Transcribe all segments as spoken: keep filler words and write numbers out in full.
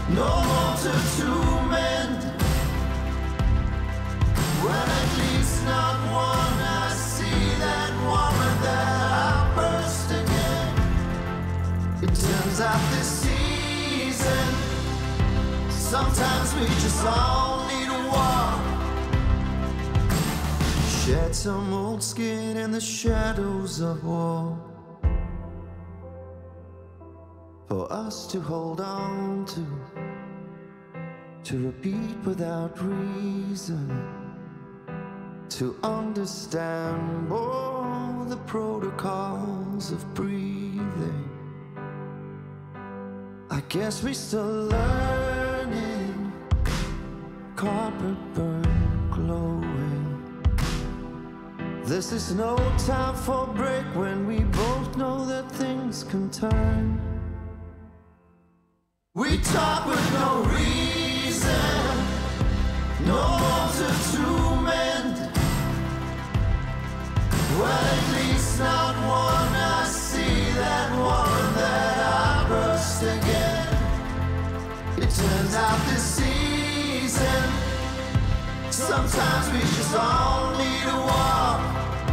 no mortar to mend. Well, at least not one. I see that woman that I burst again. It turns out this season, sometimes we just all need a walk. Shed some old skin in the shadows of war, for us to hold on to, to repeat without reason, to understand all the protocols of breathing. I guess we still learning, carpet burn glowing. This is no time for break when we both know that things can turn. We talk with no reason, no mortar to mend. Well, at least not one. I see that woman that I burst again. It turns out this season, sometimes we just all need a walk.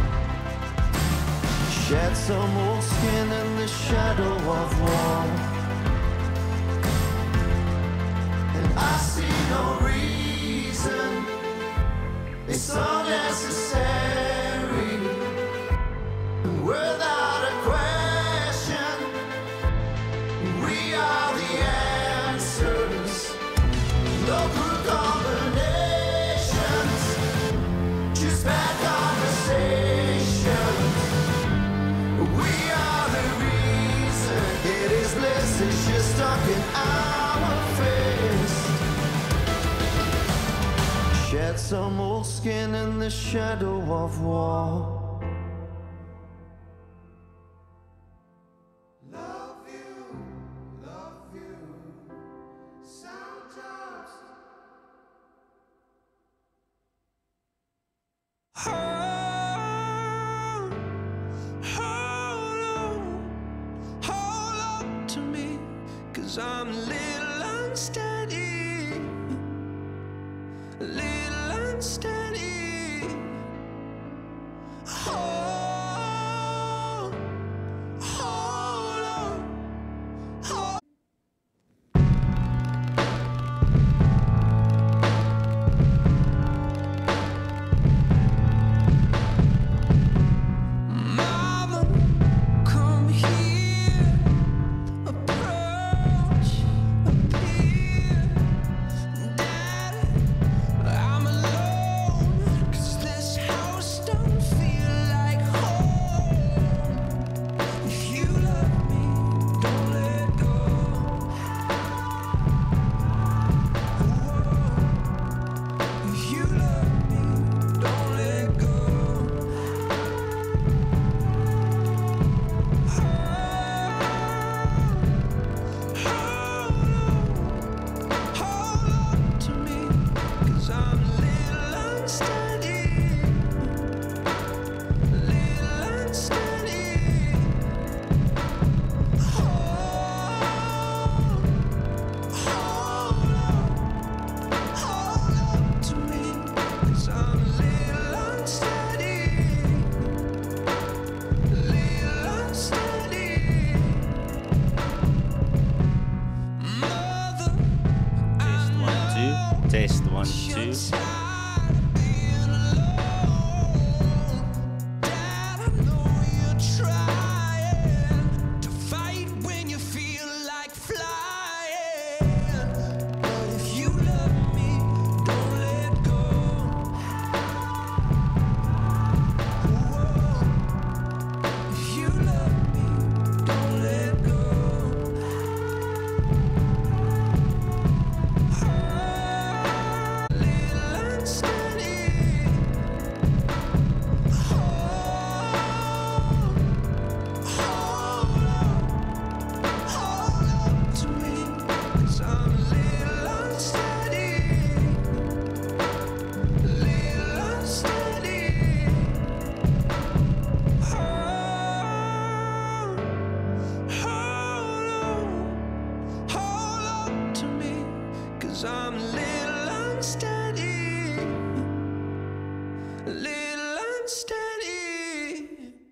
Shed some old skin in the shadow of war, and I see no reason. It's unnecessary. Without a question, we are the answers. No good combinations, just bad conversations. We are the reason. It is bliss, it's just stuck in our face. Shed some old skin in the shadow of war. I'm a little unsteady, a little unsteady. Hold, hold on, hold. Mama, come here. Approach, appear. I'm a little unsteady, a little unsteady.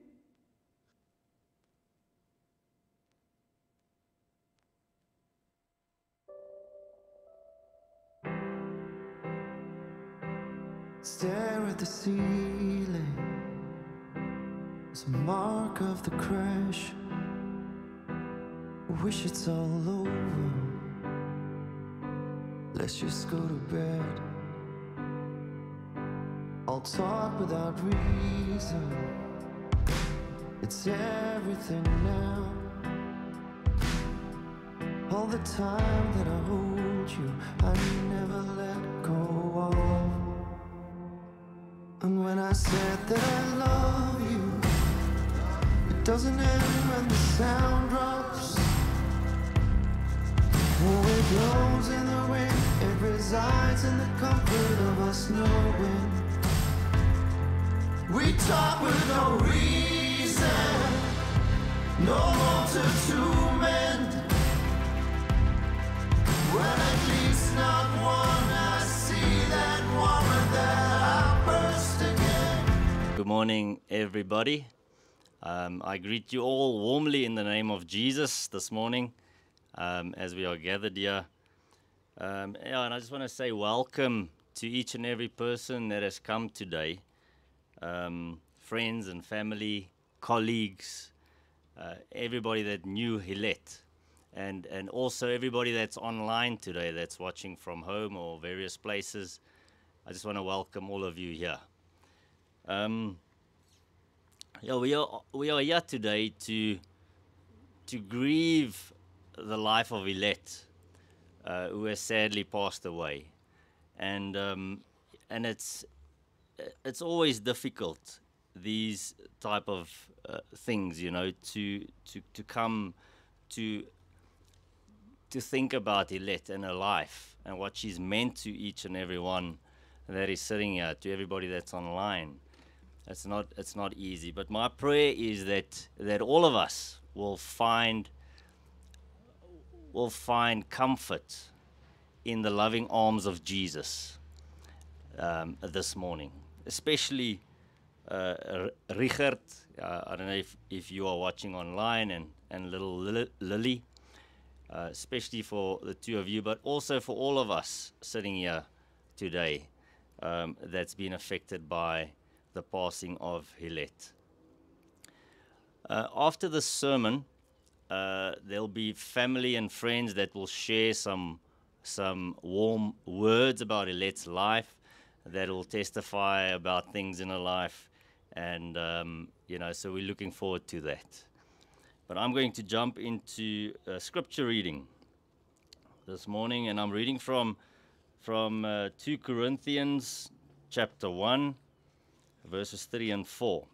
Stare at the ceiling. It's a mark of the crash. Wish it's all over. Let's just go to bed. I'll talk without reason. It's everything now. All the time that I hold you, I never let go of. And when I said that I love you, it doesn't end when the sound drops. Oh, it blows in the wind. It resides in the comfort of us knowing. We talk with no reason, no motive to mend. Well, at least not one. I see that woman that I burst again. Good morning, everybody. Um, I greet you all warmly in the name of Jesus this morning um, as we are gathered here. Um, yeah, and I just want to say welcome to each and every person that has come today. Um, friends and family, colleagues, uh, everybody that knew Hillet. And, and also everybody that's online today that's watching from home or various places. I just want to welcome all of you here. Um, yeah, we are we are here today to to grieve the life of Hillet, uh, who has sadly passed away, and um, and it's it's always difficult, these type of uh, things, you know, to to to come to. to think about Hillet and her life and what she's meant to each and every one that is sitting here, to everybody that's online. It's not it's not easy, but my prayer is that that all of us will find will find comfort in the loving arms of Jesus um, this morning, especially uh, R- Richard. Uh, I don't know if, if you are watching online, and and little Lil- Lily. Uh, especially for the two of you, but also for all of us sitting here today um, that's been affected by the passing of Hillet. Uh, after this sermon, uh, there'll be family and friends that will share some some warm words about Hillet's life, that will testify about things in her life, and um, you know, so we're looking forward to that. But I'm going to jump into uh, scripture reading this morning, and I'm reading from from uh, two Corinthians chapter one, verses three and four.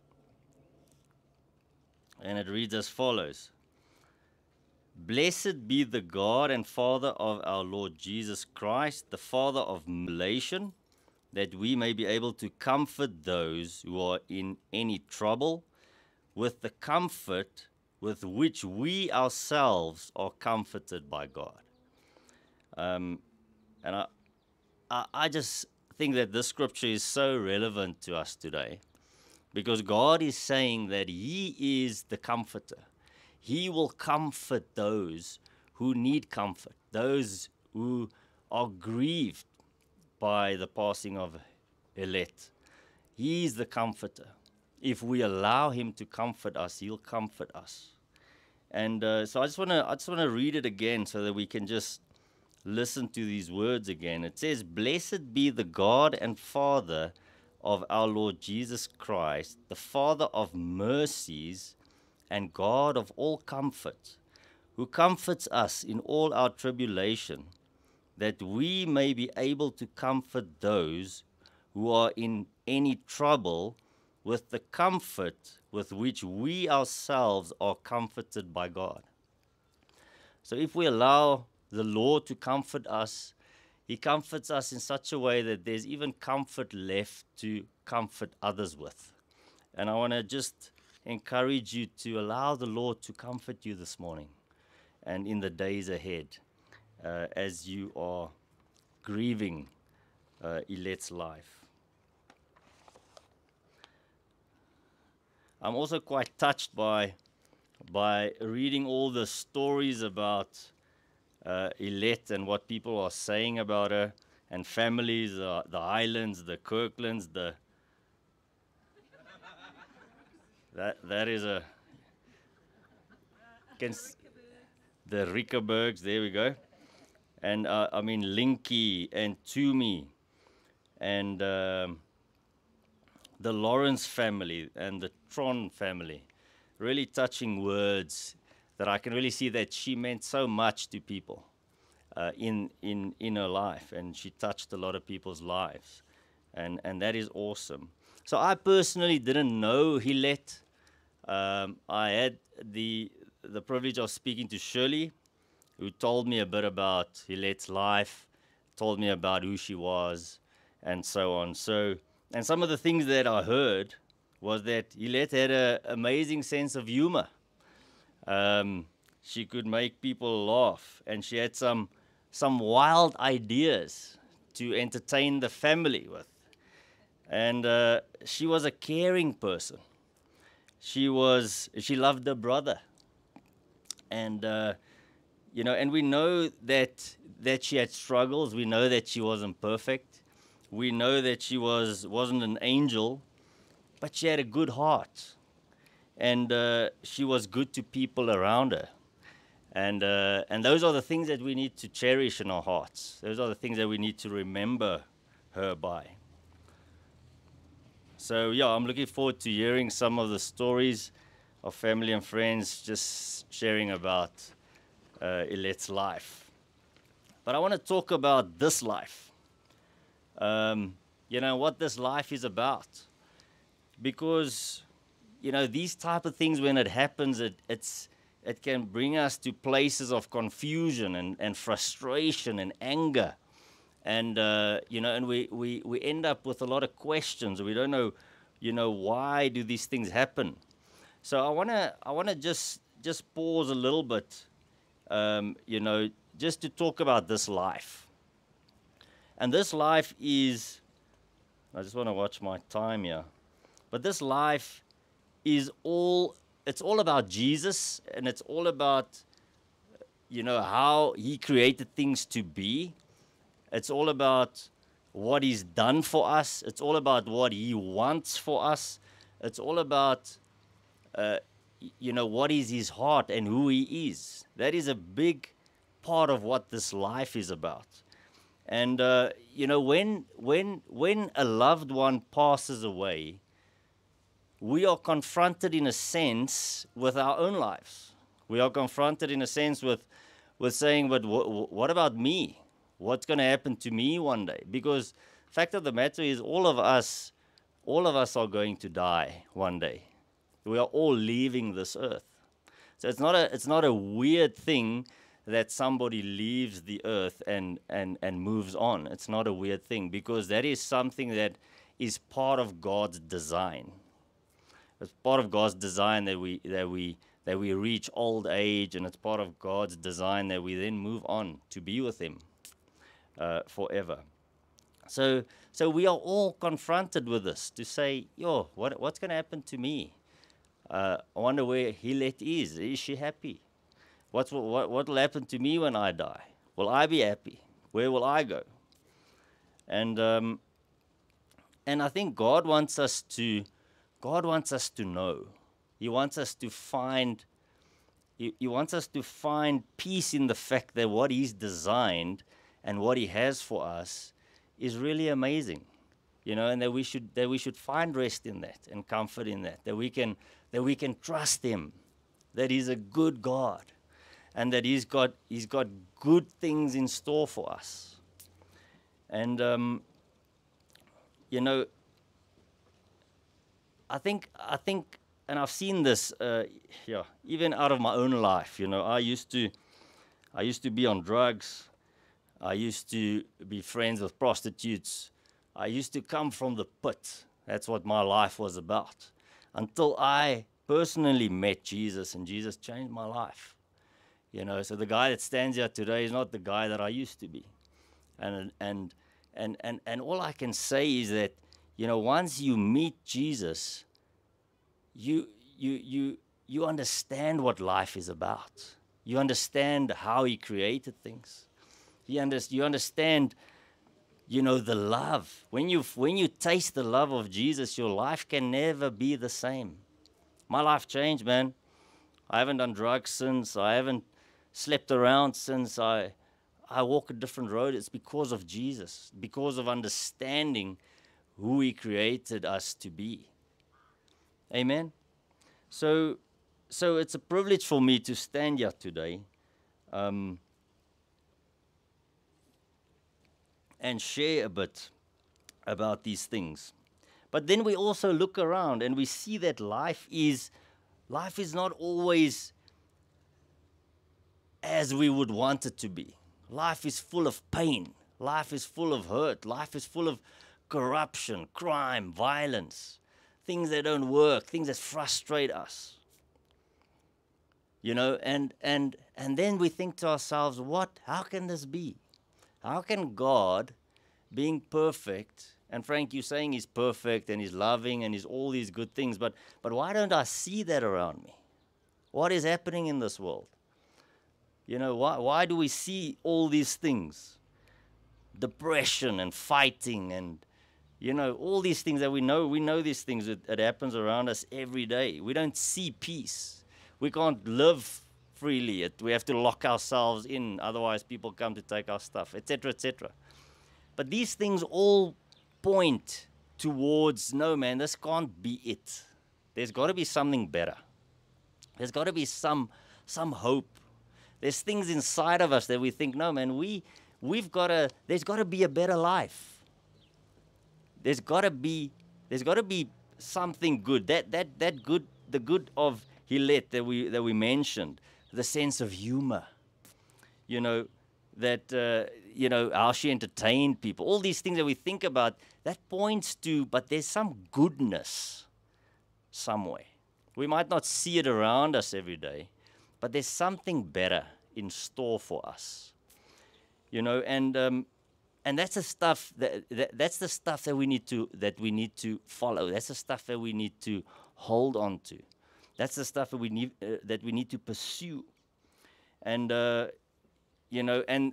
And it reads as follows: Blessed be the God and Father of our Lord Jesus Christ, the Father of tribulation, that we may be able to comfort those who are in any trouble with the comfort with which we ourselves are comforted by God. Um, and I, I, I just think that this scripture is so relevant to us today, because God is saying that He is the comforter. He will comfort those who need comfort, those who are grieved by the passing of Hillet. He is the comforter. If we allow Him to comfort us, He'll comfort us. And uh, so I just want to I just want to read it again so that we can just listen to these words again. It says, Blessed be the God and Father of our Lord Jesus Christ, the Father of mercies and God of all comfort, who comforts us in all our tribulation, that we may be able to comfort those who are in any trouble with the comfort with which we ourselves are comforted by God. So if we allow the Lord to comfort us, He comforts us in such a way that there's even comfort left to comfort others with. And I want to just encourage you to allow the Lord to comfort you this morning and in the days ahead, uh, as you are grieving uh, Ilette's life. I'm also quite touched by, by reading all the stories about uh, Ilette and what people are saying about her, and families, uh, the Highlands, the Kirklands, the that that is a can s- the Rickerbergs. There we go, and uh, I mean Linky and Toomey, and um, the Lawrence family and the Tron family. Really touching words that I can really see that she meant so much to people uh, in in in her life, and she touched a lot of people's lives, and and that is awesome. So I personally didn't know Hilette. Um, I had the the privilege of speaking to Shirley, who told me a bit about Hilette's life, told me about who she was, and so on. So, and some of the things that I heard was that Hilette had an amazing sense of humor. Um, she could make people laugh, and she had some some wild ideas to entertain the family with. And uh, she was a caring person. She was she loved her brother, and uh, you know, and we know that that she had struggles. We know that she wasn't perfect. We know that she was wasn't an angel, but she had a good heart, and uh, she was good to people around her. And uh, and those are the things that we need to cherish in our hearts. Those are the things that we need to remember her by. So yeah, I'm looking forward to hearing some of the stories of family and friends just sharing about uh, Ilette's life. But I want to talk about this life. Um, you know, what this life is about. Because, you know, these type of things, when it happens, it, it's, it can bring us to places of confusion and, and frustration and anger. And, uh, you know, and we, we, we end up with a lot of questions. We don't know, you know, why do these things happen? So I want to I wanna just, just pause a little bit, um, you know, just to talk about this life. And this life is, I just want to watch my time here. But this life is all, it's all about Jesus, and it's all about, you know, how he created things to be. It's all about what he's done for us. It's all about what he wants for us. It's all about, uh, y- you know, what is his heart and who he is. That is a big part of what this life is about. And, uh, you know, when, when, when a loved one passes away, we are confronted in a sense with our own lives. We are confronted in a sense with, with saying, but wh- what about me? What's going to happen to me one day? Because fact of the matter is, all of us, all of us are going to die one day. We are all leaving this earth. So it's not a, it's not a weird thing that somebody leaves the earth and, and, and moves on. It's not a weird thing, because that is something that is part of God's design. It's part of God's design that we that we that we reach old age, and it's part of God's design that we then move on to be with Him uh, forever. So so we are all confronted with this, to say, yo, what what's going to happen to me? Uh, I wonder where Hilette is. Is she happy? What's what what will happen to me when I die? Will I be happy? Where will I go? And um, and I think God wants us to. God wants us to know. He wants us to find, he, he wants us to find peace in the fact that what He's designed and what He has for us is really amazing. You know, and that we should that we should find rest in that and comfort in that. That we can that we can trust Him, that He's a good God, and that He's got He's got good things in store for us. And um, you know, I think, I think, and I've seen this, uh, yeah, even out of my own life. You know, I used to, I used to be on drugs. I used to be friends with prostitutes. I used to come from the pit. That's what my life was about. Until I personally met Jesus, and Jesus changed my life. You know, so the guy that stands here today is not the guy that I used to be. And and and and and all I can say is that, you know, once you meet Jesus, you you you you understand what life is about. You understand how he created things. You, under, you understand, you know, the love. When you when you taste the love of Jesus, your life can never be the same. My life changed, man. I haven't done drugs since. I haven't slept around since. I I walk a different road. It's because of Jesus, because of understanding who he created us to be. Amen. So, so it's a privilege for me to stand here today um, and share a bit about these things. But then we also look around and we see that life is, life is not always as we would want it to be. Life is full of pain. Life is full of hurt. Life is full of corruption, crime, violence, things that don't work, things that frustrate us. You know, and and and then we think to ourselves, what, how can this be? How can God, being perfect, and Frank, you're saying he's perfect and he's loving and he's all these good things, but but why don't I see that around me? What is happening in this world? You know, why why do we see all these things? Depression and fighting and, you know, all these things that we know, we know these things, it, it happens around us every day. We don't see peace. We can't live freely. It, we have to lock ourselves in, otherwise people come to take our stuff, et cetera, et cetera. But these things all point towards, no, man, this can't be it. There's got to be something better. There's got to be some some hope. There's things inside of us that we think, no, man, we, we've got to, there's got to be a better life. There's got to be, there's got to be something good. That, that, that good, the good of Hillet that we, that we mentioned, the sense of humor, you know, that, uh, you know, how she entertained people, all these things that we think about, that points to, but there's some goodness somewhere. We might not see it around us every day, but there's something better in store for us, you know, and um, and that's the stuff that, that that's the stuff that we need to that we need to follow. That's the stuff that we need to hold on to. That's the stuff that we need uh, that we need to pursue, and uh, you know, and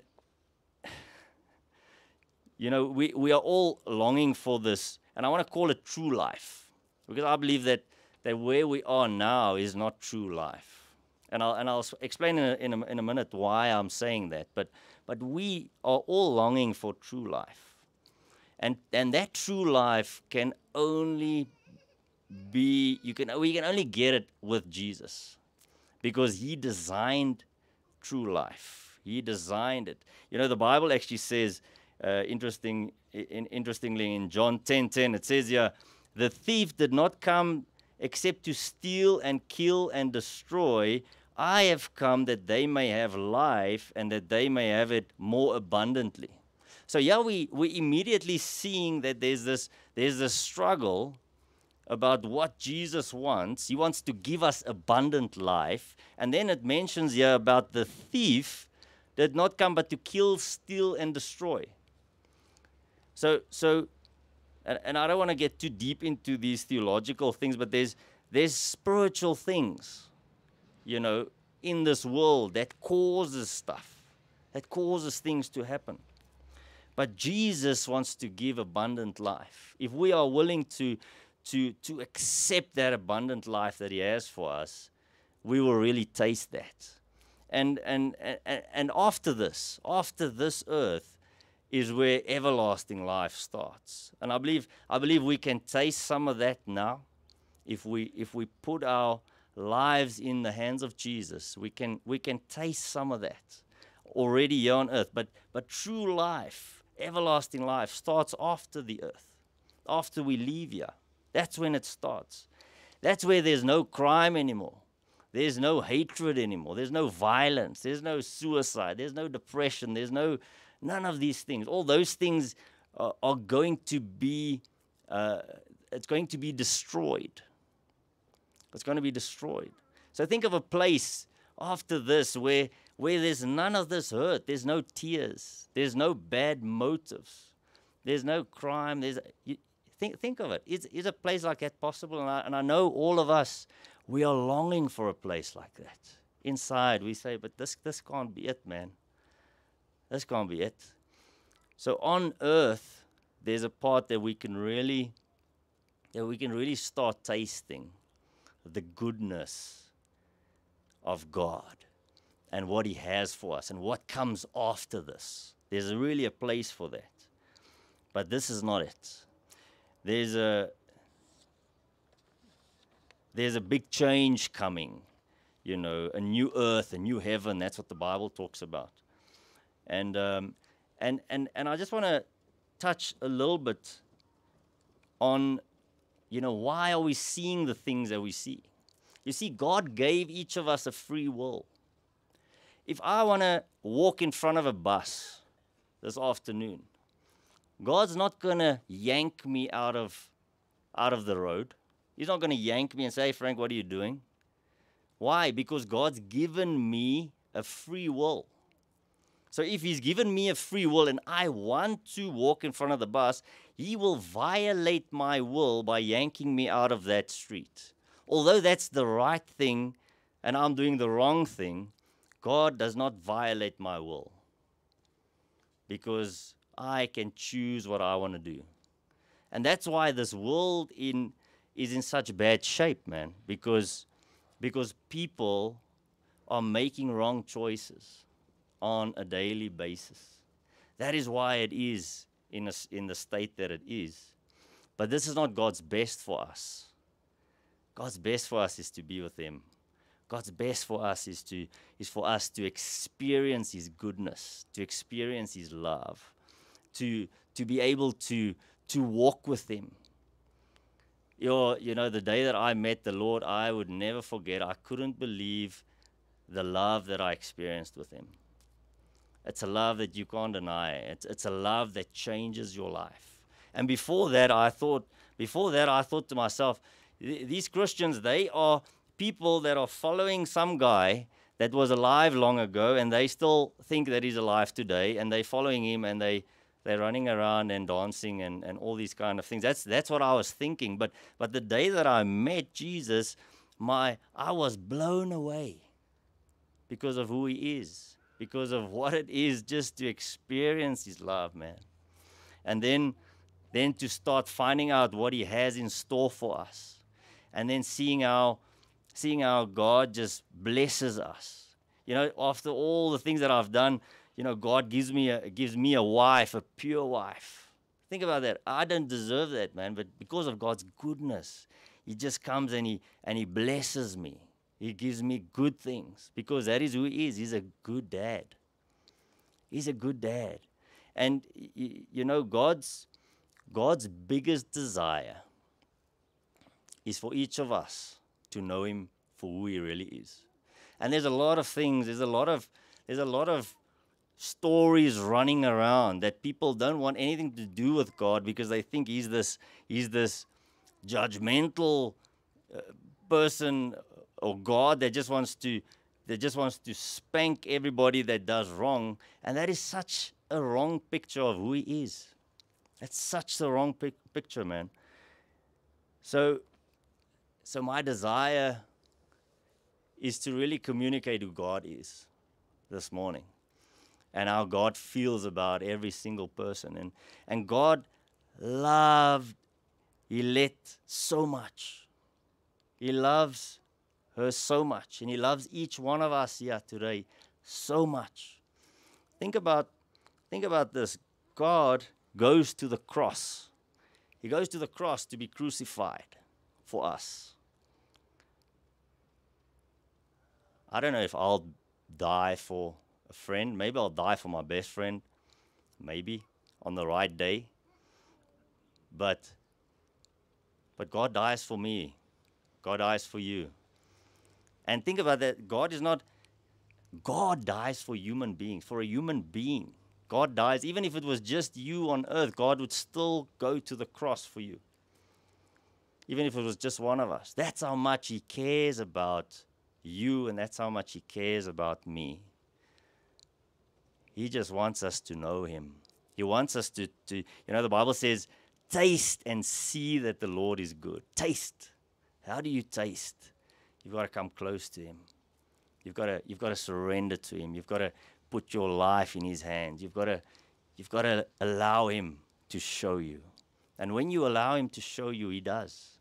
you know, we we are all longing for this, and I want to call it true life, because I believe that that where we are now is not true life. And I'll, and I'll explain in a, in, a, in a minute why I'm saying that. But, but we are all longing for true life. And, and that true life can only be, you can, we can only get it with Jesus. Because he designed true life. He designed it. You know, the Bible actually says, uh, interesting, in, interestingly in John ten ten, it says here, the thief did not come except to steal and kill and destroy. I have come that they may have life and that they may have it more abundantly. So yeah, we we immediately seeing that there's this there's this struggle about what Jesus wants. He wants to give us abundant life. And then it mentions here about the thief did not come but to kill, steal, and destroy. So so and, and I don't want to get too deep into these theological things, but there's there's spiritual things, you know, in this world that causes stuff, that causes things to happen. But Jesus wants to give abundant life. If we are willing to, to, to accept that abundant life that he has for us, we will really taste that. And, and, and, and after this, after this earth, is where everlasting life starts. And I believe, I believe we can taste some of that now. If we, if we put our lives in the hands of Jesus, we can, we can taste some of that already here on earth. But, but true life, everlasting life, starts after the earth, after we leave here. That's when it starts. That's where there's no crime anymore. There's no hatred anymore. There's no violence. There's no suicide. There's no depression. There's no, none of these things. All those things are, are going to be, uh, it's going to be destroyed. It's going to be destroyed. So think of a place after this where, where there's none of this hurt, there's no tears, there's no bad motives, there's no crime. There's you, think think of it. Is is a place like that possible? And I, and I know all of us, we are longing for a place like that. Inside, we say, but this this can't be it, man. This can't be it. So on earth, there's a part that we can really, that we can really start tasting the goodness of God and what He has for us and what comes after this. There's a really a place for that. But this is not it. There's a there's a big change coming, you know, a new earth, a new heaven. That's what the Bible talks about. And um, and and and I just want to touch a little bit on, you know, why are we seeing the things that we see? You see, God gave each of us a free will. If I want to walk in front of a bus this afternoon, God's not going to yank me out of out of the road. He's not going to yank me and say, hey, Frank, what are you doing? Why? Because God's given me a free will. So if He's given me a free will and I want to walk in front of the bus, He will violate my will by yanking me out of that street. Although that's the right thing and I'm doing the wrong thing, God does not violate my will because I can choose what I want to do. And that's why this world in is in such bad shape, man, because because people are making wrong choices on a daily basis. That is why it is in a, in the state that it is. But this is not God's best for us. God's best for us is to be with Him. God's best for us is to is for us to experience His goodness, to experience His love, to to be able to to walk with Him. Your, you know, the day that I met the Lord, I would never forget. I couldn't believe the love that I experienced with Him. It's a love that you can't deny. It's it's a love that changes your life. And before that, I thought, before that, I thought to myself, these Christians, they are people that are following some guy that was alive long ago, and they still think that he's alive today, and they're following him, and they they're running around and dancing and, and all these kind of things. That's that's what I was thinking. But but the day that I met Jesus, my I was blown away because of who He is, because of what it is just to experience His love, man. And then then to start finding out what He has in store for us, and then seeing how seeing how God just blesses us. You know, after all the things that I've done, you know, God gives me a gives me a wife, a pure wife. Think about that. I don't deserve that, man, but because of God's goodness, He just comes and He and He blesses me. He gives me good things because that is who He is. He's a good dad. He's a good dad. And y- you know, God's God's biggest desire is for each of us to know Him for who He really is. And there's a lot of things, there's a lot of there's a lot of stories running around that people don't want anything to do with God because they think He's this He's this judgmental uh, person or God that just wants to that just wants to spank everybody that does wrong. And that is such a wrong picture of who He is. That's such a wrong pic- picture, man. So So my desire is to really communicate who God is this morning and how God feels about every single person. And, and God loved, He let so much. He loves her so much. And He loves each one of us here today so much. Think about, think about this. God goes to the cross. He goes to the cross to be crucified for us. I don't know if I'll die for a friend. Maybe I'll die for my best friend. Maybe on the right day. But, but God dies for me. God dies for you. And think about that. God is not, God dies for human beings, for a human being. God dies. Even if it was just you on earth, God would still go to the cross for you. Even if it was just one of us. That's how much He cares about you, and that's how much He cares about me. He just wants us to know him. He wants us to, to, you know, the Bible says, taste and see that the Lord is good. Taste. How do you taste? You've got to come close to him. You've got to, you've got to surrender to him. You've got to put your life in his hands. You've got to, you've got to allow him to show you. And when you allow him to show you, he does.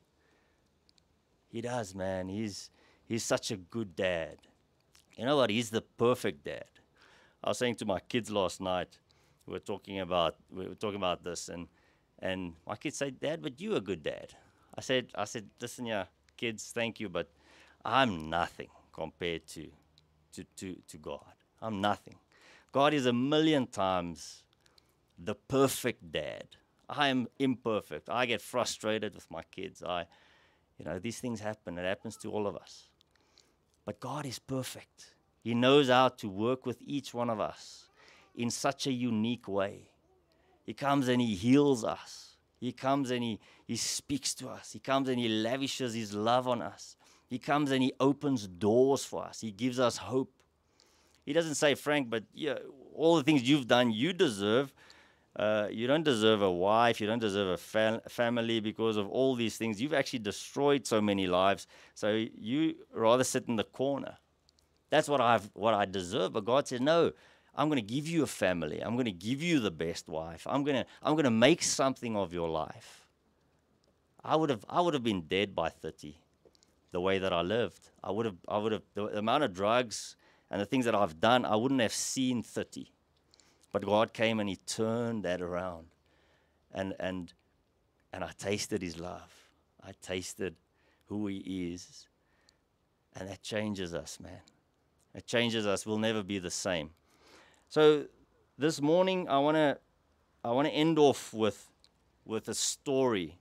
He does, man. He's, he's such a good dad. You know what? He's the perfect dad. I was saying to my kids last night, we were talking about, we were talking about this, and, and my kids said, Dad, but you're a good dad. I said, I said, listen, yeah, kids, thank you, but I'm nothing compared to, to, to, to God. I'm nothing. God is a million times the perfect dad. I am imperfect. I get frustrated with my kids. I, you know, these things happen. It happens to all of us. But God is perfect. He knows how to work with each one of us in such a unique way. He comes and he heals us. He comes and he, he speaks to us. He comes and he lavishes his love on us. He comes and he opens doors for us. He gives us hope. He doesn't say, Frank, but yeah, all the things you've done, you deserve. Uh, you don't deserve a wife. You don't deserve a fa- family because of all these things. You've actually destroyed so many lives. So you rather sit in the corner. That's what I've what I deserve. But God says, no, I'm going to give you a family. I'm going to give you the best wife. I'm going to I'm going to make something of your life. I would have I would have been dead by thirty, the way that I lived. I would have I would have the amount of drugs and the things that I've done, I wouldn't have seen thirty. But God came and he turned that around. And and and I tasted his love. I tasted who he is. And that changes us, man. It changes us. We'll never be the same. So this morning I wanna I wanna end off with with a story.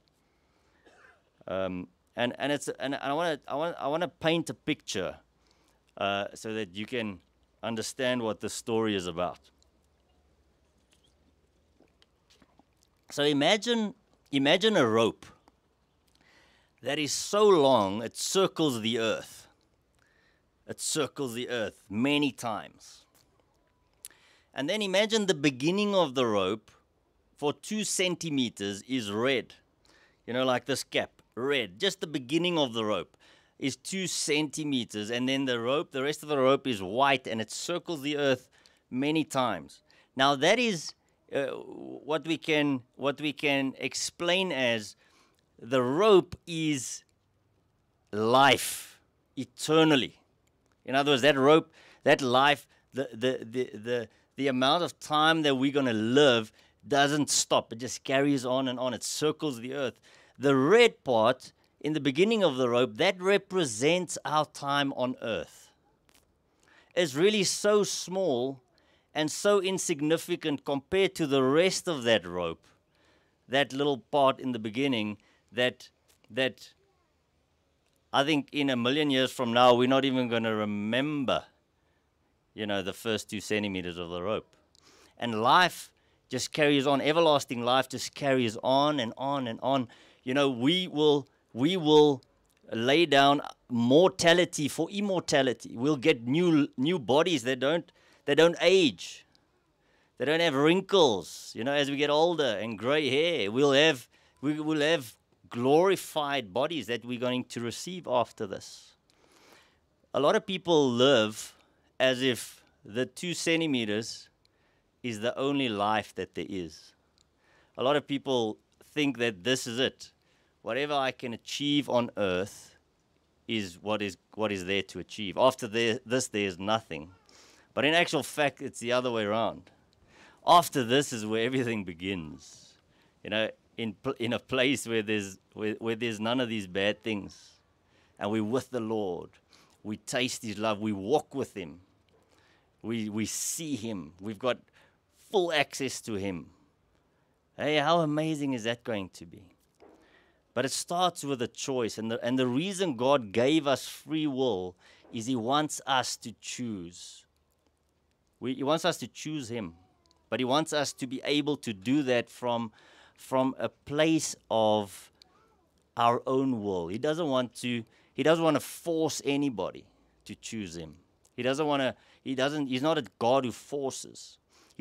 Um and, and it's and I wanna I want I wanna paint a picture uh, so that you can understand what the story is about. So imagine, imagine a rope that is so long it circles the earth. It circles the earth many times. And then imagine the beginning of the rope for two centimeters is red. You know, like this cap, red. Just the beginning of the rope is two centimeters. And then the rope, the rest of the rope is white and it circles the earth many times. Now that is Uh, what we can what we can explain as the rope is life eternally. In other words, that rope, that life, the the the the, the amount of time that we're going to live doesn't stop. It just carries on and on. It circles the earth. The red part in the beginning of the rope, that represents our time on earth. It's really so small and so insignificant compared to the rest of that rope, that little part in the beginning, that that I think in a million years from now, we're not even going to remember, you know, the first two centimeters of the rope. And life just carries on. Everlasting life just carries on and on and on. You know, we will we will lay down mortality for immortality. We'll get new new bodies that don't They don't age. They don't have wrinkles. You know, as we get older and gray hair, we'll have we will have glorified bodies that we're going to receive after this. A lot of people live as if the two centimeters is the only life that there is. A lot of people think that this is it. Whatever I can achieve on earth is what is what is there to achieve. After there, this, there is nothing. But in actual fact, it's the other way around. After this is where everything begins. You know, in pl- in a place where there's where, where there's none of these bad things, and we're with the Lord. We taste His love. We walk with Him. We we see Him. We've got full access to Him. Hey, how amazing is that going to be? But it starts with a choice, and the and the reason God gave us free will is He wants us to choose. We, he wants us to choose Him, but He wants us to be able to do that from, from a place of our own will. He doesn't want to. He doesn't want to force anybody to choose Him. He doesn't want to. He doesn't. He's not a God who forces.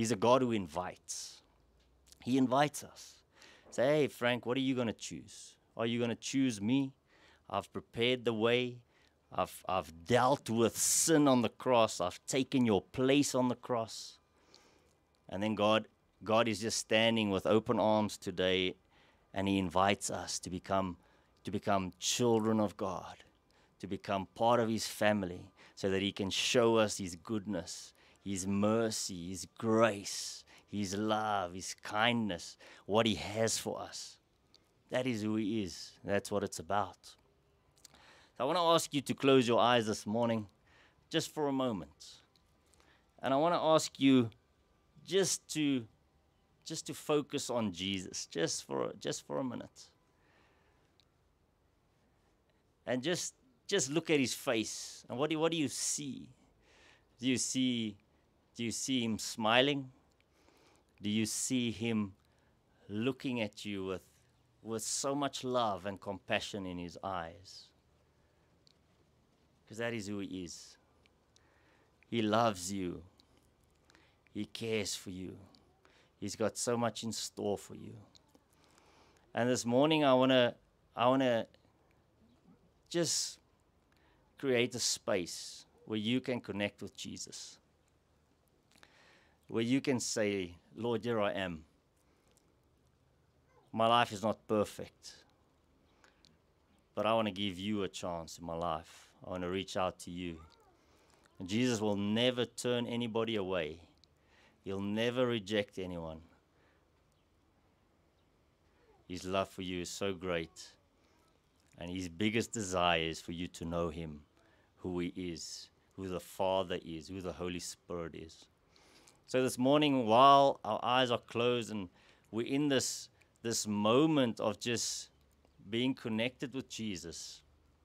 He's a God who invites. He invites us. Say, hey, Frank, what are you going to choose? Are you going to choose me? I've prepared the way. I've, I've dealt with sin on the cross. I've taken your place on the cross. And then God, God is just standing with open arms today, and He invites us to become, to become children of God, to become part of His family, so that He can show us His goodness, His mercy, His grace, His love, His kindness, what He has for us. That is who He is. That's what it's about. So I want to ask you to close your eyes this morning, just for a moment. And I want to ask you just to, just to focus on Jesus, just for, just for a minute. And just, just look at His face. And what do, what do you see? Do you see, do you see Him smiling? Do you see Him looking at you with, with so much love and compassion in His eyes? Because that is who He is. He loves you. He cares for you. He's got so much in store for you. And this morning I want to I want to just create a space where you can connect with Jesus. Where you can say, Lord, here I am. My life is not perfect, but I want to give you a chance in my life. I want to reach out to you. And Jesus will never turn anybody away. He'll never reject anyone. His love for you is so great. And His biggest desire is for you to know Him, who He is, who the Father is, who the Holy Spirit is. So this morning, while our eyes are closed and we're in this, this moment of just being connected with Jesus,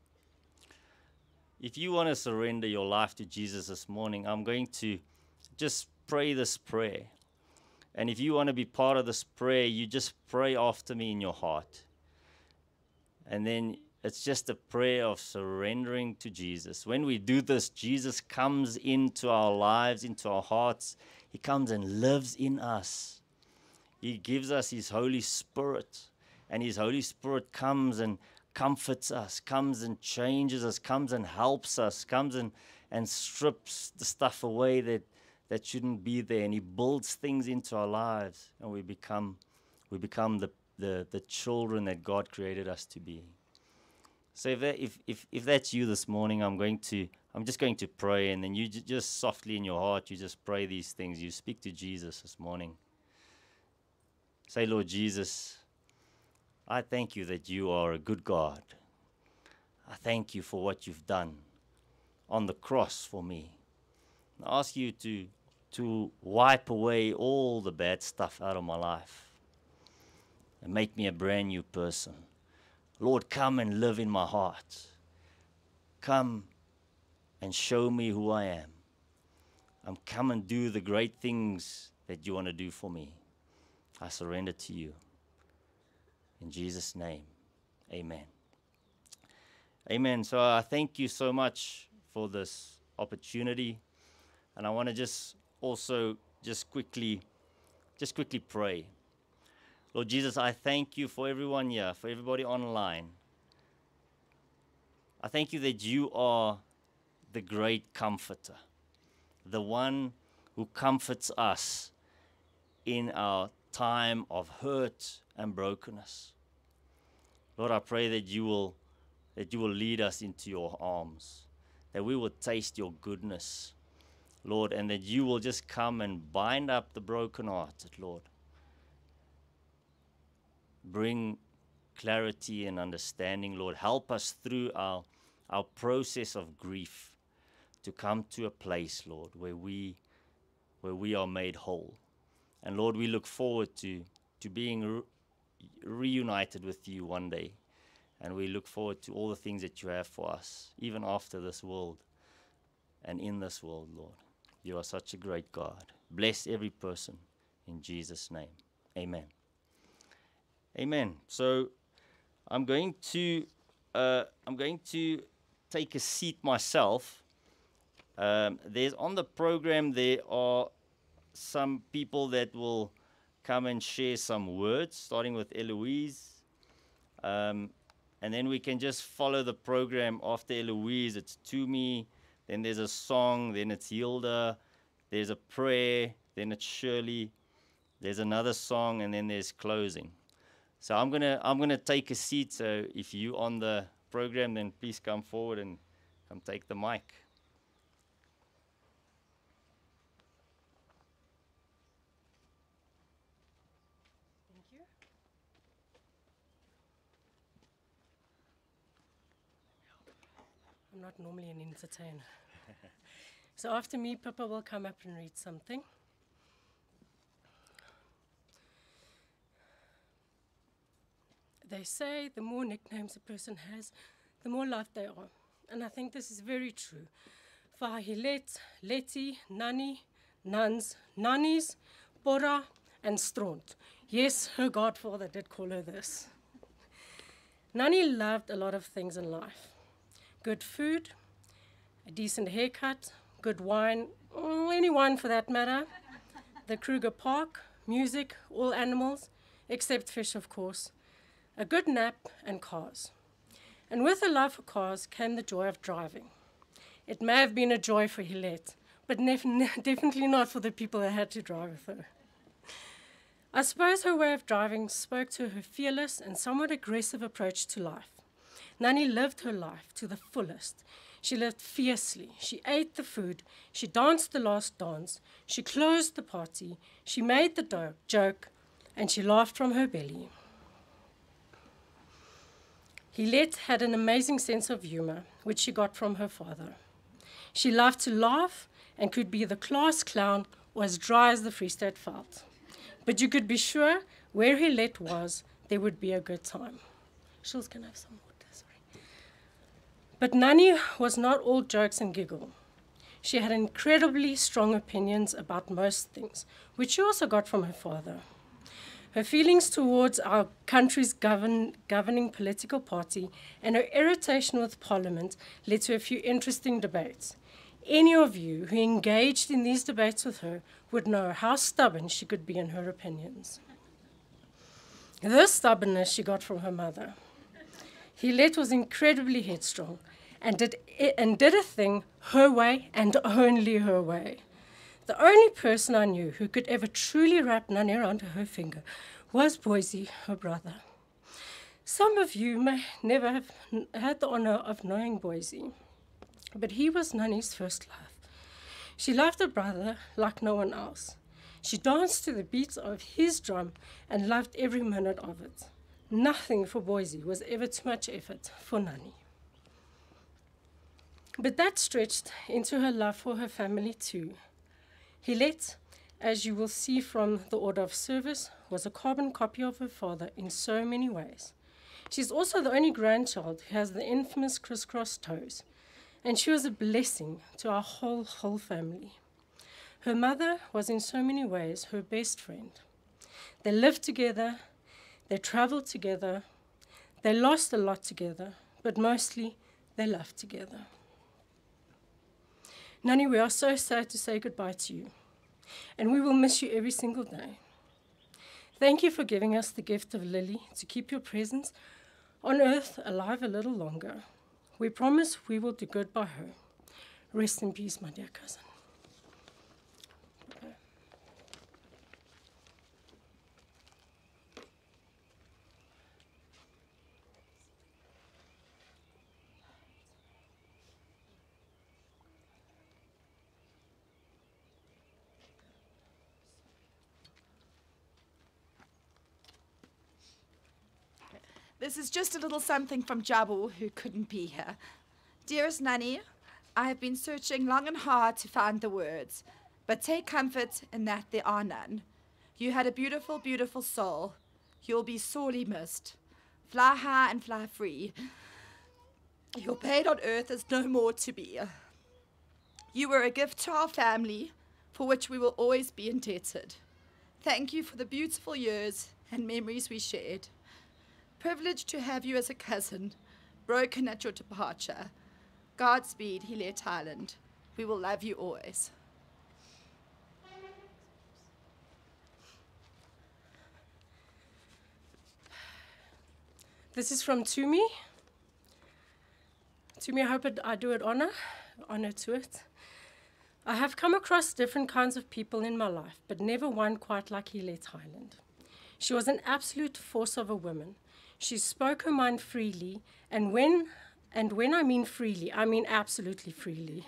if you want to surrender your life to Jesus this morning, I'm going to just pray this prayer. And if you want to be part of this prayer, you just pray after me in your heart. And then it's just a prayer of surrendering to Jesus. When we do this, Jesus comes into our lives, into our hearts. He comes and lives in us. He gives us His Holy Spirit. And His Holy Spirit comes and comforts us, comes and changes us, comes and helps us, comes and, and strips the stuff away that, that shouldn't be there. And He builds things into our lives. And we become, we become the, the, the children that God created us to be. So if, that, if, if, if that's you this morning, I'm going to, I'm just going to pray, and then you j- just softly in your heart, you just pray these things. You speak to Jesus this morning. Say, Lord Jesus, I thank you that you are a good God. I thank you for what you've done on the cross for me. I ask you to, to wipe away all the bad stuff out of my life and make me a brand new person. Lord, come and live in my heart. Come and show me who I am. Um, come and do the great things that you want to do for me. I surrender to you. In Jesus' name, amen. Amen. So I thank you so much for this opportunity. And I want to just also just quickly, just quickly pray. Lord Jesus, I thank you for everyone here, for everybody online. I thank you that you are the great comforter, the one who comforts us in our time of hurt and brokenness. Lord, I pray that you will that you will lead us into your arms, that we will taste your goodness, Lord, and that you will just come and bind up the brokenhearted, Lord. Bring clarity and understanding, Lord. Help us through our, our process of grief to come to a place, Lord, where we where we are made whole. And Lord, we look forward to, to being re- reunited with you one day. And we look forward to all the things that you have for us, even after this world and in this world, Lord. You are such a great God. Bless every person in Jesus' name. Amen. Amen. So I'm going to uh, I'm going to take a seat myself. Um, there's on the program there are some people that will come and share some words, starting with Eloise. Um, and then we can just follow the program. After Eloise, it's Tumi, then there's a song, then it's Hilda, there's a prayer, then it's Shirley, there's another song, and then there's closing. So I'm gonna I'm gonna take a seat. So if you're on the program, then please come forward and come take the mic. Thank you. I'm not normally an entertainer. So after me, Pippa will come up and read something. They say the more nicknames a person has, the more loved they are. And I think this is very true. For Hilet, Letty, Nani, Nuns, Nannies, Bora, and Stront. Yes, her godfather did call her this. Nani loved a lot of things in life. Good food, a decent haircut, good wine, or any wine for that matter, the Kruger Park, music, all animals, except fish, of course, a good nap, and cars. And with a love for cars came the joy of driving. It may have been a joy for Hilette, but nef- definitely not for the people that had to drive with her. I suppose her way of driving spoke to her fearless and somewhat aggressive approach to life. Nani lived her life to the fullest. She lived fiercely. She ate the food. She danced the last dance. She closed the party. She made the do- joke, and she laughed from her belly. Hilette had an amazing sense of humor, which she got from her father. She loved to laugh and could be the class clown or as dry as the Free State felt. But you could be sure where Hilette was, there would be a good time. Shils, can I have some water? Sorry. But Nani was not all jokes and giggle. She had incredibly strong opinions about most things, which she also got from her father. Her feelings towards our country's govern, governing political party and her irritation with Parliament led to a few interesting debates. Any of you who engaged in these debates with her would know how stubborn she could be in her opinions. This stubbornness she got from her mother. Hilette was incredibly headstrong and did, and did a thing her way and only her way. The only person I knew who could ever truly wrap Nani around her finger was Boise, her brother. Some of you may never have had the honor of knowing Boise, but he was Nani's first love. She loved her brother like no one else. She danced to the beats of his drum and loved every minute of it. Nothing for Boise was ever too much effort for Nani. But that stretched into her love for her family too. Hilette, as you will see from the order of service, was a carbon copy of her father in so many ways. She's also the only grandchild who has the infamous crisscross toes, and she was a blessing to our whole, whole family. Her mother was in so many ways her best friend. They lived together, they traveled together, they lost a lot together, but mostly they loved together. Nani, we are so sad to say goodbye to you, and we will miss you every single day. Thank you for giving us the gift of Lily to keep your presence on earth alive a little longer. We promise we will do good by her. Rest in peace, my dear cousin. This is just a little something from Jabu, who couldn't be here. Dearest Nani, I have been searching long and hard to find the words, but take comfort in that there are none. You had a beautiful, beautiful soul. You'll be sorely missed. Fly high and fly free. Your pain on earth is no more to be. You were a gift to our family, for which we will always be indebted. Thank you for the beautiful years and memories we shared. Privileged to have you as a cousin, broken at your departure. Godspeed, Hilette Highland. We will love you always. This is from Tumi. Tumi, I hope it, I do it honor, honor to it. I have come across different kinds of people in my life, but never one quite like Hilette Highland. She was an absolute force of a woman. She spoke her mind freely, and when, and when I mean freely, I mean absolutely freely.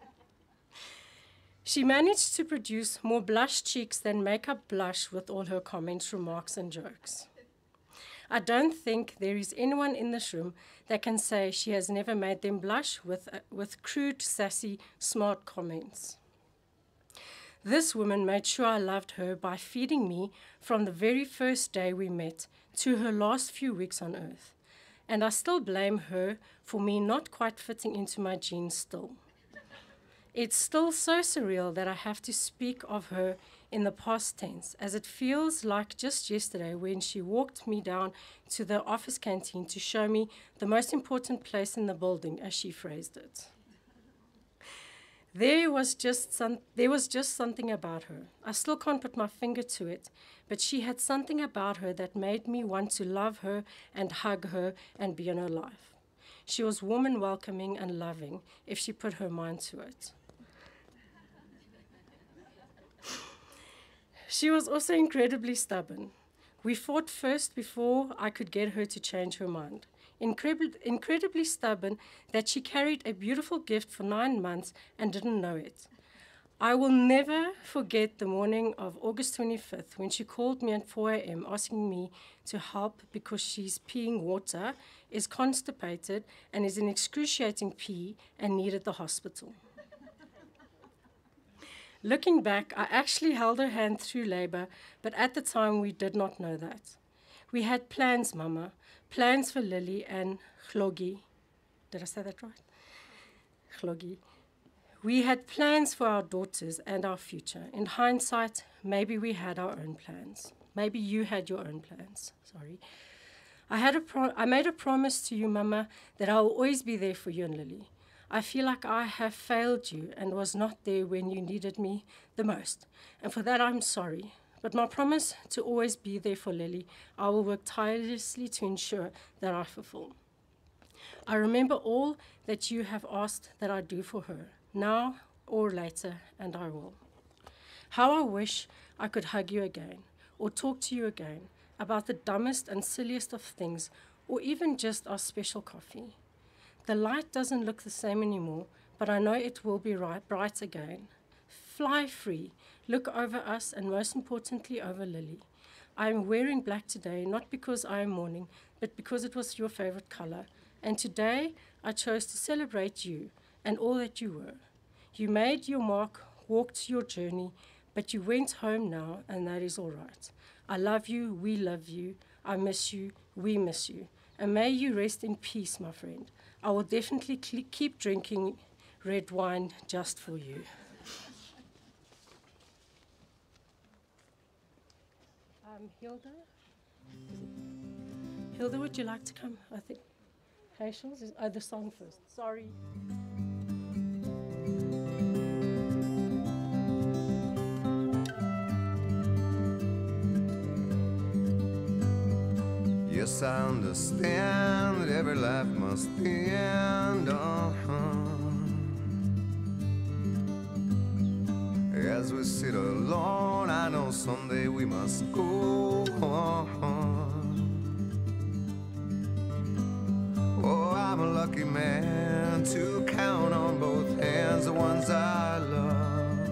She managed to produce more blush cheeks than makeup blush with all her comments, remarks, and jokes. I don't think there is anyone in this room that can say she has never made them blush with, uh, with crude, sassy, smart comments. This woman made sure I loved her by feeding me from the very first day we met to her last few weeks on earth. And I still blame her for me not quite fitting into my jeans still. It's still so surreal that I have to speak of her in the past tense, as it feels like just yesterday when she walked me down to the office canteen to show me the most important place in the building, as she phrased it. There was just some, there was just something about her. I still can't put my finger to it, but she had something about her that made me want to love her and hug her and be in her life. She was warm and welcoming and loving if she put her mind to it. She was also incredibly stubborn. We fought first before I could get her to change her mind. Incredib- incredibly stubborn that she carried a beautiful gift for nine months and didn't know it. I will never forget the morning of August twenty-fifth when she called me at four a m asking me to help because she's peeing water, is constipated, and is in excruciating pee and needed the hospital. Looking back, I actually held her hand through labor, but at the time we did not know that. We had plans, Mama, plans for Lily and Chlogi. Did I say that right? Chlogi. We had plans for our daughters and our future. In hindsight, maybe we had our own plans. Maybe you had your own plans. Sorry. I, had a pro- I made a promise to you, Mama, that I will always be there for you and Lily. I feel like I have failed you and was not there when you needed me the most. And for that, I'm sorry. But my promise to always be there for Lily, I will work tirelessly to ensure that I fulfill. I remember all that you have asked that I do for her, now or later, and I will. How I wish I could hug you again, or talk to you again about the dumbest and silliest of things, or even just our special coffee. The light doesn't look the same anymore, but I know it will be right, bright again. Fly free, look over us, and most importantly, over Lily. I am wearing black today, not because I am mourning, but because it was your favorite color. And today, I chose to celebrate you and all that you were. You made your mark, walked your journey, but you went home now, and that is all right. I love you, we love you, I miss you, we miss you. And may you rest in peace, my friend. I will definitely cl- keep drinking red wine just for you. Um, Hilda? Hilda, would you like to come? I think Hazel's is oh, the song first. Sorry. Yes, I understand that every life must end. Uh-huh. As we sit alone, I know someday we must go on. Oh, I'm a lucky man to count on both hands the ones I love.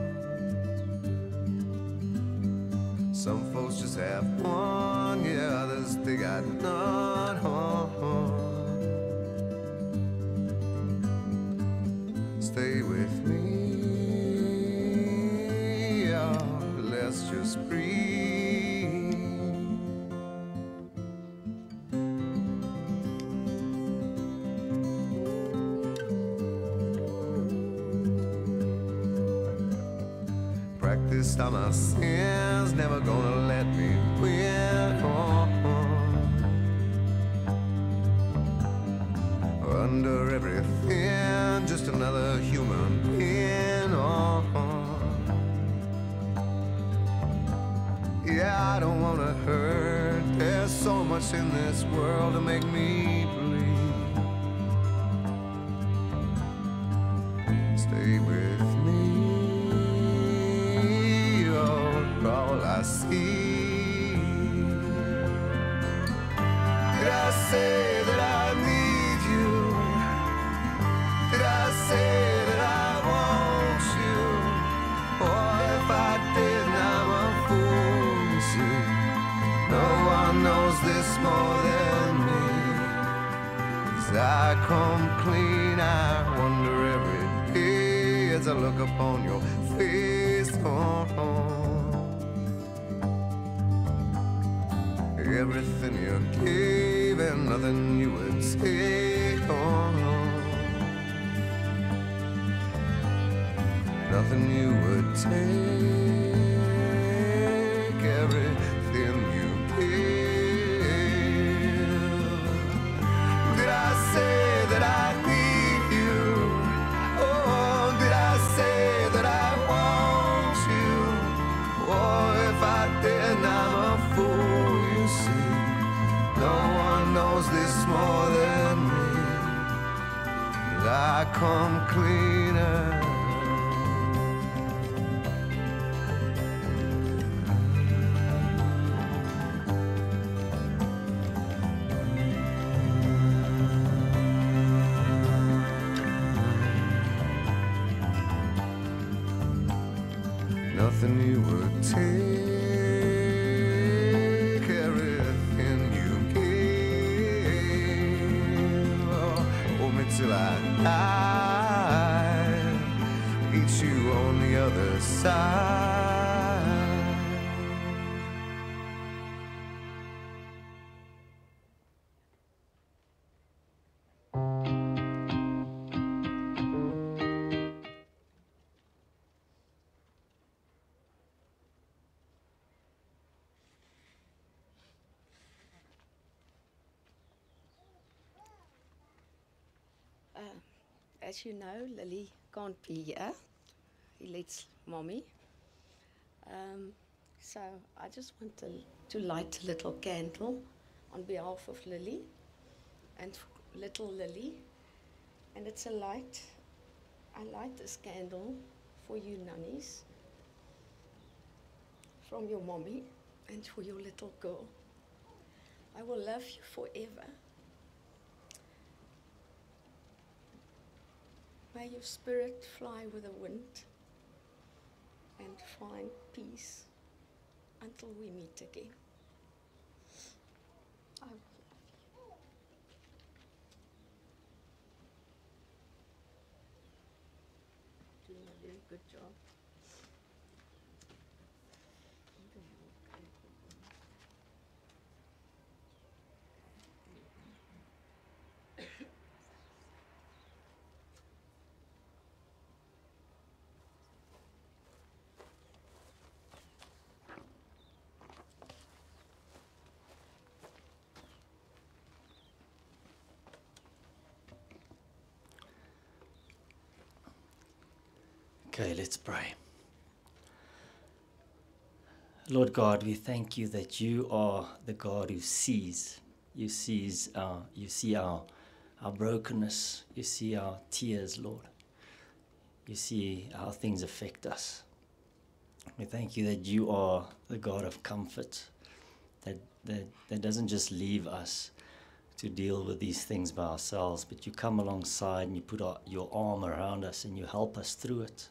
Some folks just have one, yeah, others they got none. Stay with me, yeah, let's just breathe. Practiced on my sins, never gonna let me win. Oh, oh. Under everything, just another human being. Oh, oh. Yeah, I don't wanna hurt. There's so much in this world to make me believe. Stay with me, oh, for all I see. Did I say that I need you? Did I say that I want you? Or if I didn't, I'm a fool, you see. No one knows this more than me. As I come clean, I wonder every day as I look upon your face. Oh, oh. Everything you gave and nothing you would take. Oh, oh. Nothing you would take. Everything you give. Did I say that I need you? Oh, did I say that I want you? Oh, if I didn't, I'm a fool, you see. No one knows this more than me. As I come cleaner. Nothing you would take, everything you gave. Oh, hold me till I die, meet you on the other side. As you know, Lily can't be here. He lets Mommy. Um, so I just want to, to light a little candle on behalf of Lily and little Lily. And it's a light. I light this candle for you, Nannies, from your Mommy and for your little girl. I will love you forever. May your spirit fly with the wind and find peace until we meet again. I will love you. Doing a very good job. Okay, let's pray. Lord God, we thank you that you are the God who sees. You sees our, you see our, our brokenness. You see our tears, Lord. You see how things affect us. We thank you that you are the God of comfort, that, that, that doesn't just leave us to deal with these things by ourselves, but you come alongside and you put our, your arm around us and you help us through it.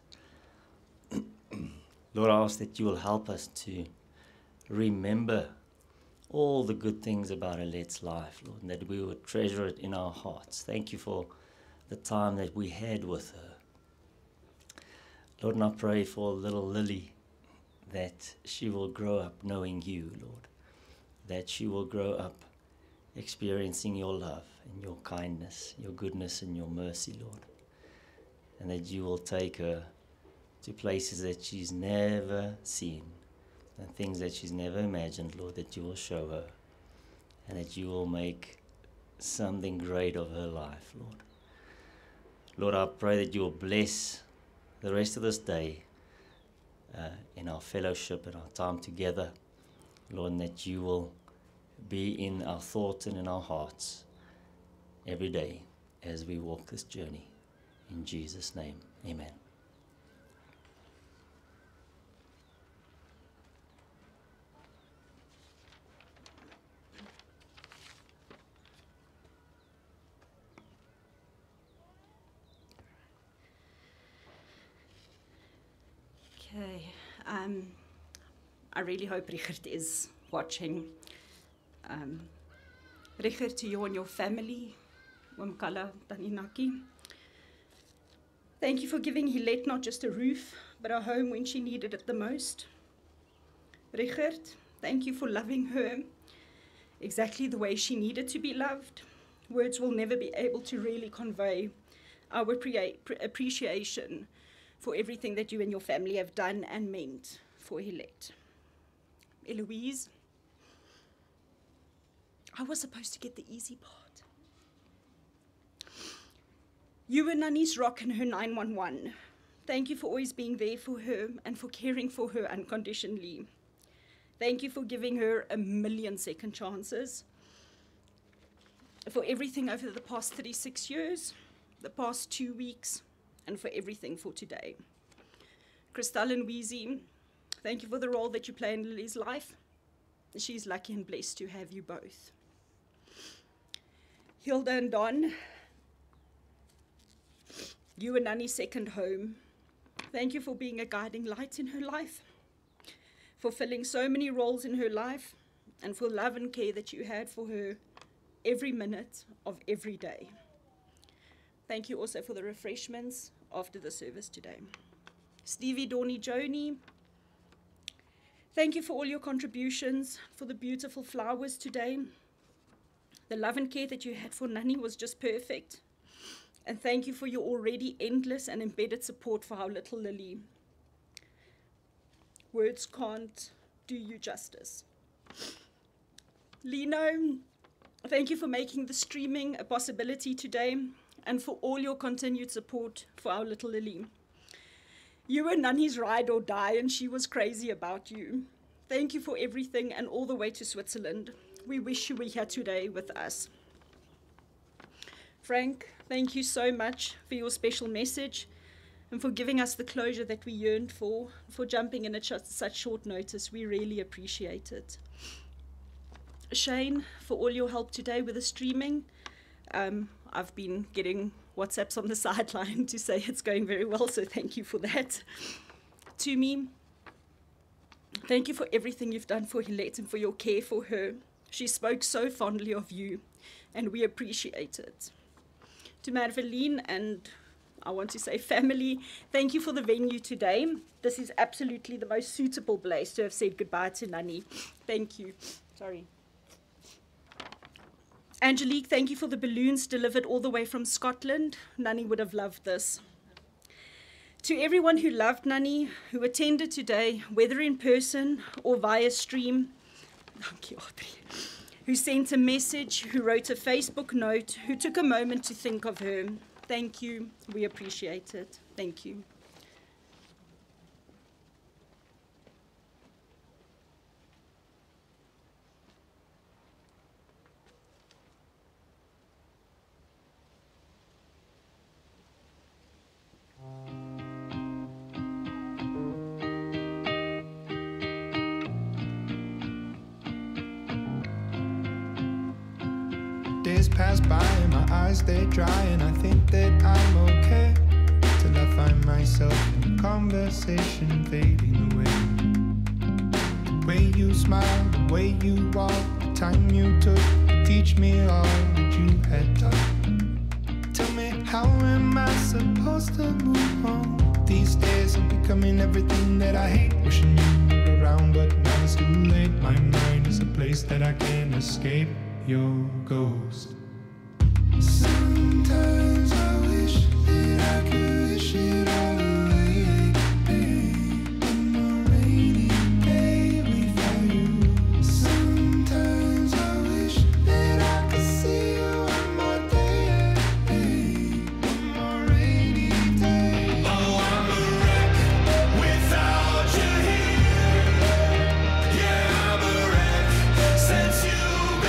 Lord, I ask that you will help us to remember all the good things about Alette's life, Lord, and that we would treasure it in our hearts. Thank you for the time that we had with her. Lord, and I pray for little Lily, that she will grow up knowing you, Lord, that she will grow up experiencing your love and your kindness, your goodness and your mercy, Lord, and that you will take her to places that she's never seen and things that she's never imagined, Lord, that you will show her and that you will make something great of her life, Lord. Lord, I pray that you will bless the rest of this day uh, in our fellowship and our time together, Lord, and that you will be in our thoughts and in our hearts every day as we walk this journey. In Jesus' name, amen. Okay, um, I really hope Richard is watching. Um, Richard, to you and your family, Wamkala Taninaki. Thank you for giving Hilette not just a roof, but a home when she needed it the most. Richard, thank you for loving her exactly the way she needed to be loved. Words will never be able to really convey our appre- appreciation for everything that you and your family have done and meant for Hilette. Eloise, I was supposed to get the easy part. You were Nani's rock and her nine one one. Thank you for always being there for her and for caring for her unconditionally. Thank you for giving her a million second chances. For everything over the past thirty-six years, the past two weeks, and for everything for today. Christelle and Weezy, thank you for the role that you play in Lily's life. She's lucky and blessed to have you both. Hilda and Don, you and Nani's second home. Thank you for being a guiding light in her life, for filling so many roles in her life, and for love and care that you had for her every minute of every day. Thank you also for the refreshments after the service today. Stevie, Dawny, Joni, thank you for all your contributions, for the beautiful flowers today. The love and care that you had for Nani was just perfect. And thank you for your already endless and embedded support for our little Lily. Words can't do you justice. Lino, thank you for making the streaming a possibility today and for all your continued support for our little Lily. You were Nani's ride or die, and she was crazy about you. Thank you for everything and all the way to Switzerland. We wish you were here today with us. Frank, thank you so much for your special message and for giving us the closure that we yearned for, for jumping in at such short notice. We really appreciate it. Shane, for all your help today with the streaming. Um, I've been getting WhatsApps on the sideline to say it's going very well, so thank you for that. To me, thank you for everything you've done for Hilette and for your care for her. She spoke so fondly of you, and we appreciate it. To Marveline and I want to say family, thank you for the venue today. This is absolutely the most suitable place to have said goodbye to Nani. Thank you. Sorry. Angelique, thank you for the balloons delivered all the way from Scotland. Nani would have loved this. To everyone who loved Nani, who attended today, whether in person or via stream, thank you, Audrey, who sent a message, who wrote a Facebook note, who took a moment to think of her. Thank you. We appreciate it. Thank you. Days pass by and my eyes they dry, and I think that I'm okay till I find myself in a conversation fading away. The way you smile, the way you walk, the time you took to teach me all that you had done. Tell me, how am I supposed to move on? These days I'm becoming everything that I hate, wishing you were around, but now it's too late. My mind is a place that I can't escape your ghost. Sometimes I wish that I could wish it all away. One more rainy day without you. Sometimes I wish that I could see you one more day. One more rainy day. Oh, I'm a wreck without you here. Yeah, I'm a wreck since you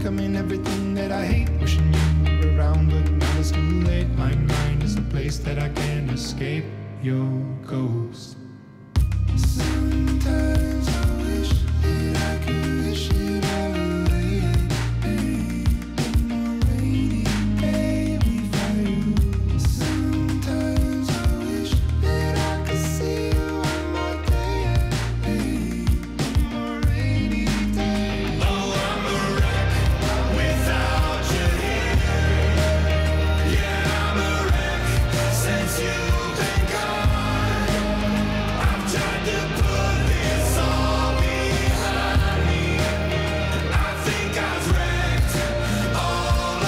becoming everything that I hate. Wishing you were around, but now it's too late. My mind is a place that I can't escape your ghost. Sometimes I wish that I could wish it all away. One more rainy day without you. Sometimes I wish that I could see you one more day. One more rainy day. Oh, I'm a wreck without you here. Yeah, I'm a wreck since you've been gone. I've tried to put this all behind me. I think I've wrecked all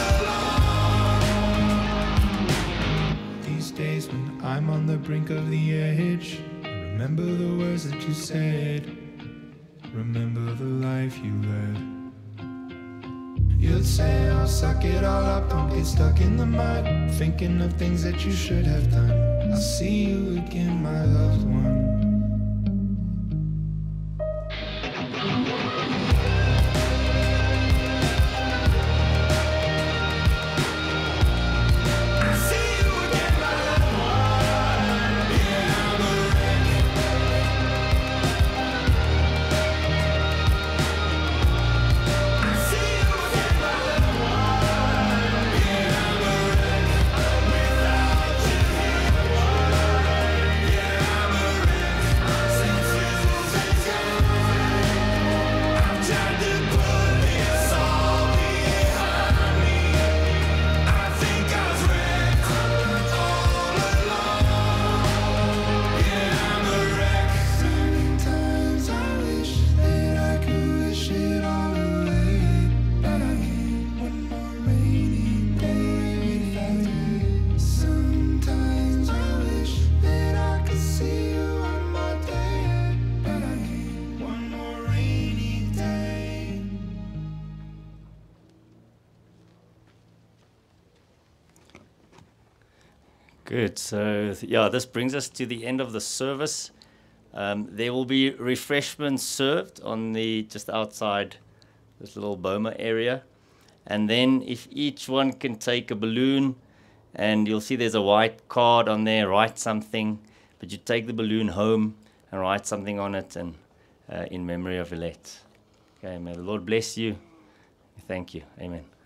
along. These days when I'm on the brink of the edge, I remember the words that you said. Remember the life you led. You'd say, oh, suck it all up, don't get stuck in the mud, thinking of things that you should have done. I'll see you again, my loved one. I see you again, my loved one. Yeah, I'm a wreck. I see you again, my loved one. Yeah, I'm a wreck without you here. Yeah, I'm a wreck since you've been gone. I've tried to put this all behind me. I think I've wrecked all along. Yeah, I'm a wreck. Sometimes I wish that I could wish it all away, but I can't. One more rainy day without you. Sometimes I wish that I could see you one more day, but I can't. One more rainy day. Good. So, th- yeah, this brings us to the end of the service. Um, there will be refreshments served on the just outside this little Boma area. And then if each one can take a balloon, and you'll see there's a white card on there, write something, but you take the balloon home and write something on it and uh, in memory of Yolette. Okay, may the Lord bless you. Thank you. Amen.